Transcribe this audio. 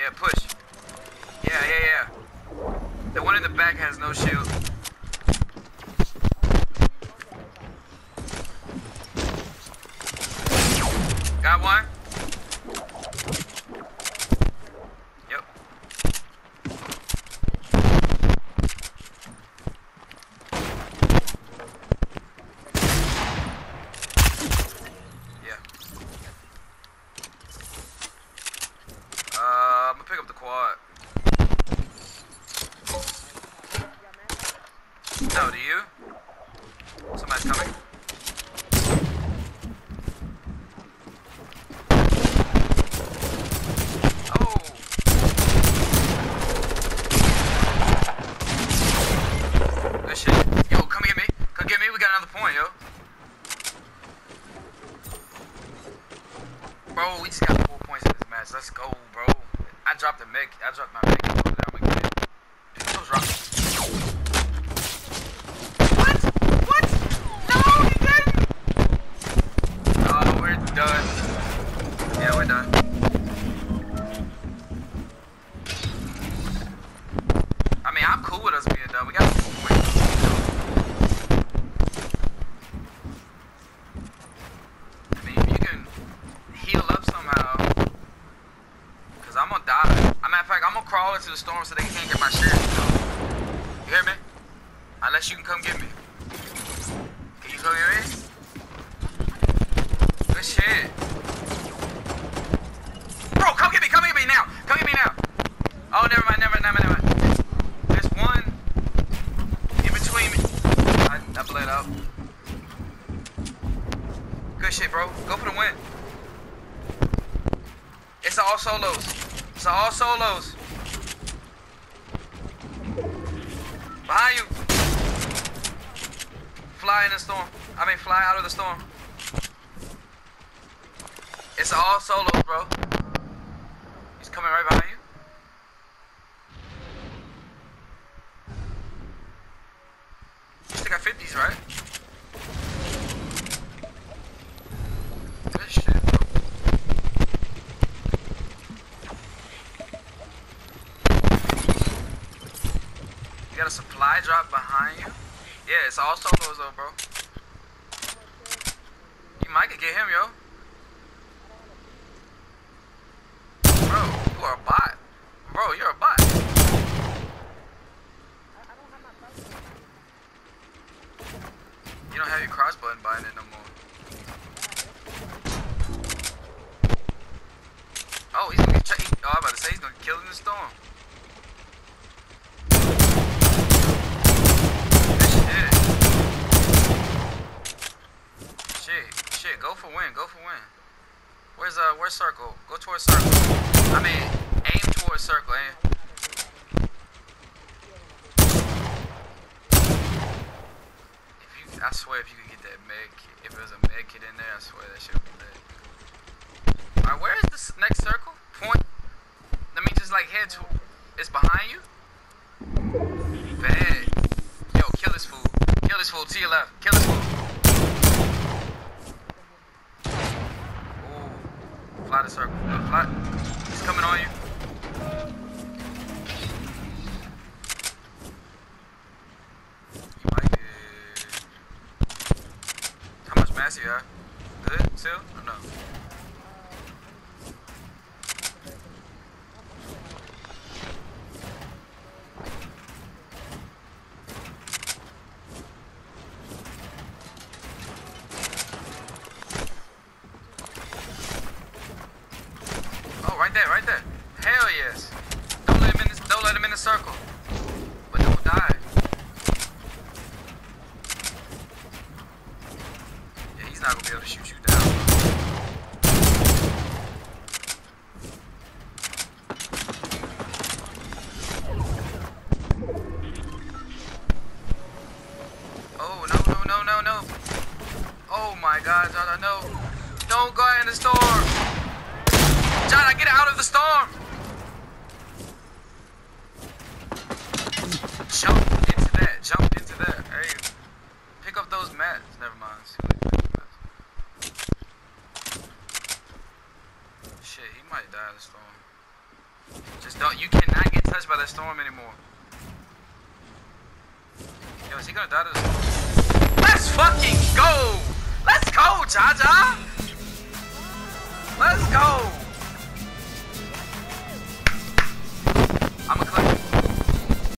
Yeah, push. Yeah. The one in the back has no shield. Got one. Yep. Yeah. I'm gonna pick up the quad. No, do you? Somebody's coming. Oh! Good shit. Yo, come get me. Come get me. We got another point, yo. Bro, we just got 4 points in this match. Let's go, bro. I dropped the mech. I dropped my mech. I'm gonna get it. Those rockets. What? No, he didn't! Oh, we're done. Yeah, we're done. I mean, I'm cool with us being done. We got 4 points. I mean, if you can heal up somehow. Because I'm gonna die. As a matter of fact, I'm gonna crawl into the storm so they can't get my shit. You hear me? Unless you can come get me. Can you come get me? Good shit. Bro, come get me now. Come get me now. Oh, never mind. There's one in between me. I bled out. Good shit, bro. Go for the win. It's all solos. Behind you. Fly in the storm. Fly out of the storm. It's all solos, bro. He's coming right behind you. You still got 50s, right? Good shit, bro. You got a supply drop behind you? Yeah, it's all solos though, bro. You might could get him, yo. Bro, you are a bot. Bro, you're a bot. You don't have your cross button buying it no more. Oh, he's gonna get oh, I'm about to say he's gonna kill in the storm. Shit, go for win. Where's circle? Go towards circle. Aim towards circle, I swear if you could get that med kit, if there was a med kit in there, I swear that shit would be lit. Alright, where is this next circle? Point. Let me just head to it's behind you? Bad. Yo, kill this fool. Kill this fool to your left. Kill this fool. Fly the circle. Fly. He's coming on you. You might get... How much mass you have? Good? Still? Or no? Right there. Hell yes. Don't let him in the circle. But don't die. Yeah, he's not gonna be able to shoot you down. Oh no. Oh my god, John, no. Don't go in the storm. John, get out of the storm! Jump into that. Hey, pick up those mats. Never mind. Shit, he might die in the storm. Just don't. You cannot get touched by that storm anymore. Yo, is he gonna die to this? Let's fucking go! Let's go, Jaja! Let's go!